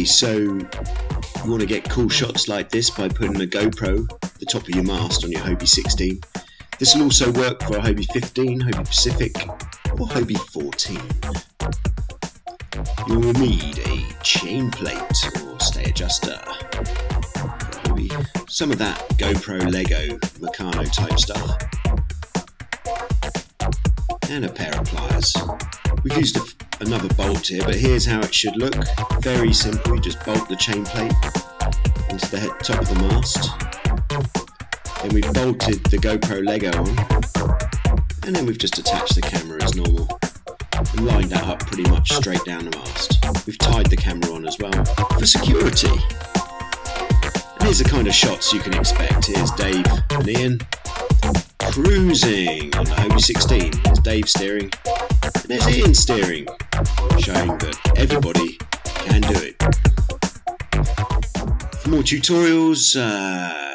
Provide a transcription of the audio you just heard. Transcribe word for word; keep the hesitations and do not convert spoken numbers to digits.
Okay, so you want to get cool shots like this by putting a GoPro at the top of your mast on your Hobie sixteen. This will also work for a Hobie fifteen, Hobie Pacific, or Hobie fourteen. You will need a chain plate or stay adjuster for a Hobie. Some of that GoPro, Lego, Meccano type stuff. And a pair of pliers. We've used a, another bolt here, but here's how it should look. Very simple, you just bolt the chain plate into the head, top of the mast. Then we've bolted the GoPro Lego on, and then we've just attached the camera as normal and lined that up pretty much straight down the mast. We've tied the camera on as well for security. And here's the kind of shots you can expect. Here's Dave and Ian cruising on the Hobie sixteen. There's Dave steering, and there's Ian steering, showing that everybody can do it. For more tutorials, uh,